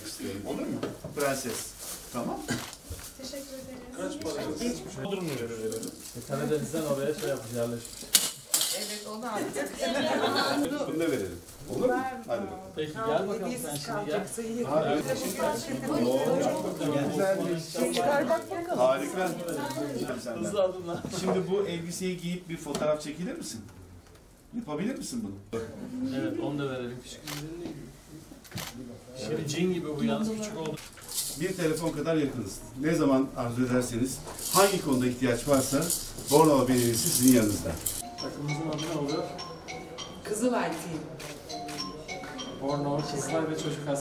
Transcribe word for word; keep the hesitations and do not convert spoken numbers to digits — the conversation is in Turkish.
vermek istiyorum. Olur mu? Prenses. Tamam. Teşekkür ederiz. Kaç para? Geçmiş. Bodrum mu verelim? Karadeniz'den oraya şey yapmış, yerleşmiş. Evet, onu aldık. Bunu da verelim. Olur mu? Hadi bakalım. Peki gel bakalım sen şimdi gel. Ha, evet. Harika. Hızlı adımlar. Şimdi bu elbiseyi giyip bir fotoğraf çekilir misin? Yapabilir misin bunu? Evet onu da verelim küçük. Şimdi cin gibi bu yalnız küçük oldu. Bir telefon kadar yakınız. Ne zaman arzu ederseniz, hangi konuda ihtiyaç varsa Bornova Belediyesi sizin yanınızda. Takımımızın adı ne oluyor? Kızılay Team. Bornova Kızlar ve Çocuk